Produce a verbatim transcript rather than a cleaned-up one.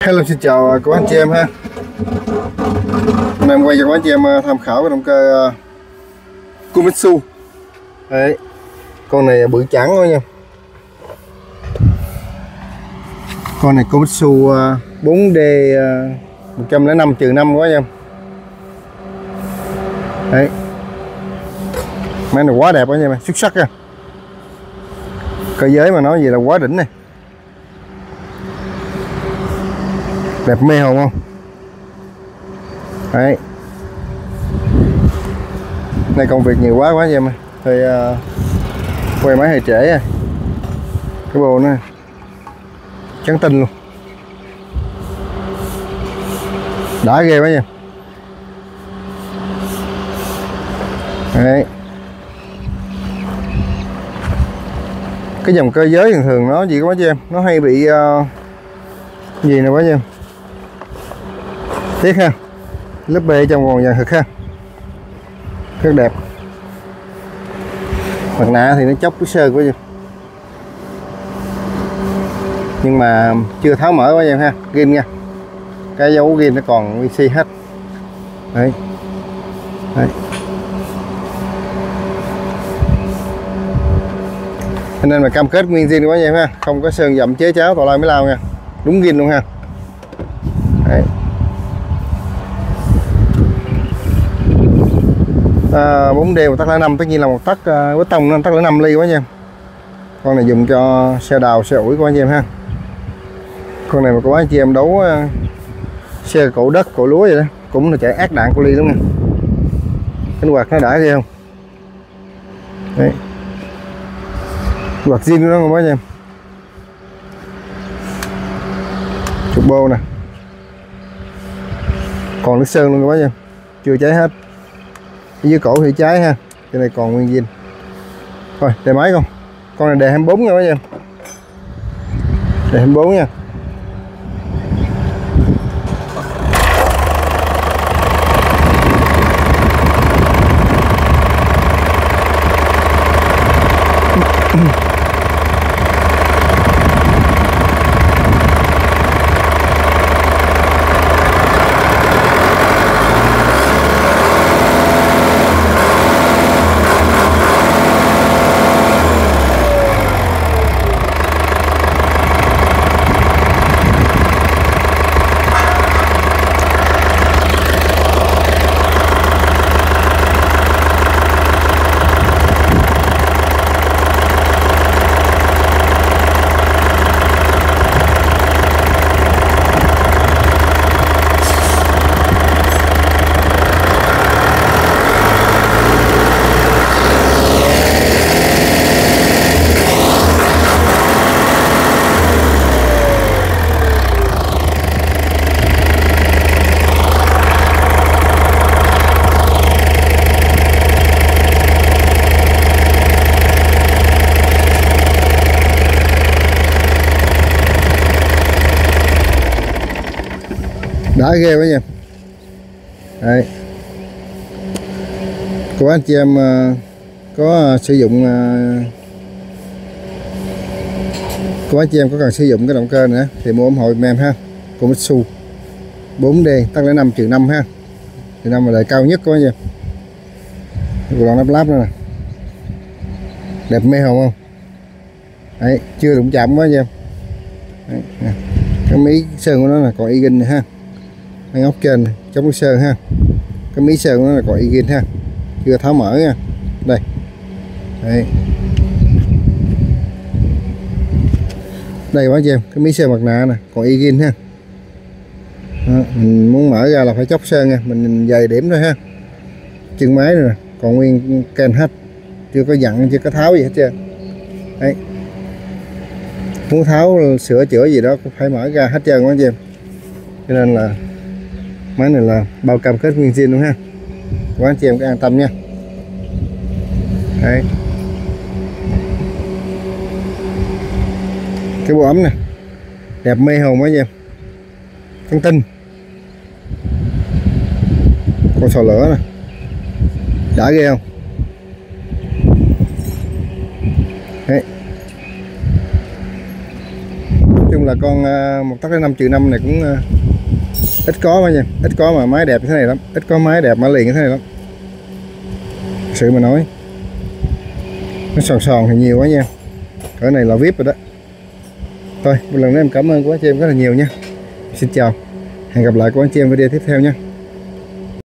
Hello, xin chào các anh chị em ha. Hôm nay em quay cho các anh chị em tham khảo cái động cơ Komatsu. Đấy, con này bự trắng thôi nha. Con này Komatsu bốn D một trăm lẻ năm trừ năm quá nha. Đấy, máy này quá đẹp quá nha, xuất sắc nha. Cơ giới mà nói gì là quá đỉnh này. Đẹp mê hồn không? Đấy. Này công việc nhiều quá quá vậy mà. Thì uh, quay máy hơi trễ à. Cái bồ nó trắng tinh luôn. Đã ghê quá nha. Đấy. Cái dòng cơ giới thường thường nó gì quá chứ em, nó hay bị uh, gì nè quá nha. Tiếc ha, lớp B trong còn vàng thực ha, rất đẹp. Mặt nạ thì nó chóc cái sơn quá vậy, nhưng mà chưa tháo mở quá em ha, ghim nha, cái dấu ghim nó còn nguyên si hết. Đấy. Đấy. Cho nên là cam kết nguyên zin quá em ha, không có sơn dặm chế cháo tào lao mới lao nha, đúng ghim luôn ha. Đấy. À, bốn D một tắc lẻ năm, tất nhiên là một tắc uh, với tông nó tắc lẻ năm ly quá nha. Con này dùng cho xe đào, xe ủi của anh em ha. Con này mà có anh chị em đấu uh, xe cổ đất, cổ lúa vậy đó, cũng là chạy ác đạn của ly lắm nha. Cánh quạt nó đã ghê không? Đấy. Quạt zin của nó không anh em. Chục bô nè. Còn nước sơn luôn quá nha, chưa cháy hết. Cái dưới cổ thì cháy ha, cái này còn nguyên zin. Thôi đề máy không, con này đề hai mươi bốn nha các em, đề hai mươi bốn nha. Đã ghê quá nha. Đấy. Của anh chị em uh, có uh, sử dụng uh, của anh chị em có cần sử dụng cái động cơ nữa thì mua ủng hộ em ha. Komatsu bốn D tắc lẻ năm trừ năm ha, trừ năm là đời cao nhất của anh chị. Còn lắp láp nữa nè, đẹp mê hồn không? Đấy, chưa đụng chạm quá nha em. Đấy, nè. Cái mí sơn của nó là còn y gin này ha, cái ốc trên chống sơn ha, cái mí sơn của nó là còn y gin ha, chưa tháo mở nha. Đây. Đấy. Đây quá chị em, cái mí sơn mặt nạ nè còn y gin ha. Đó, mình muốn mở ra là phải chóc sơn nha, mình dày điểm thôi ha. Chân máy này nè còn nguyên ken hết, chưa có dặn, chưa có tháo gì hết trơn. Đấy. Muốn tháo sửa chữa gì đó cũng phải mở ra hết trơn quá chị em. Cho nên là máy này là bao cam kết nguyên zin luôn ha, các anh chị em cứ an tâm nha. Đấy. Cái bộ ấm nè đẹp mê hồn quá chị em, trắng tinh. Con sò lửa nè đã ghê không? Đấy. Nói chung chung là con uh, một tắc đến năm triệu năm này cũng uh, ít có mà nha, ít có mà máy đẹp như thế này lắm, ít có máy đẹp mà liền như thế này lắm. Thực sự mà nói nó sòn sòn thì nhiều quá nha, cái này là vip rồi đó. Thôi một lần nữa em cảm ơn quý anh chị em rất là nhiều nha. Xin chào, hẹn gặp lại quý anh chị em video tiếp theo nha.